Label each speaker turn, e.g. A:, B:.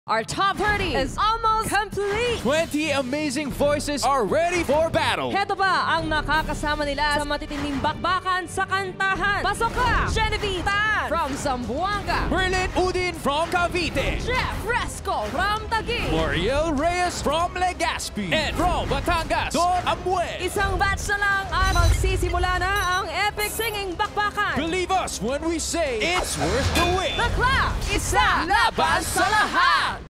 A: Our top 30 is almost complete!
B: 20 amazing voices are ready for battle!
A: Heto pa ang nakakasama nila sa matitinding bakbakan sa kantahan. Pasok ka! Jenevie, Taan from Zamboanga.
B: Murline, Uddin from Cavite.
A: Fresco from Taguig.
B: Mariel, Reyes from Legazpi. And from Batangas, Amuel.
A: Isang batch na lang at magsisimula na ang epic singing bakbakan.
B: Believe us when we say it's worth the wait.
A: The clock, isa laban sa lahat!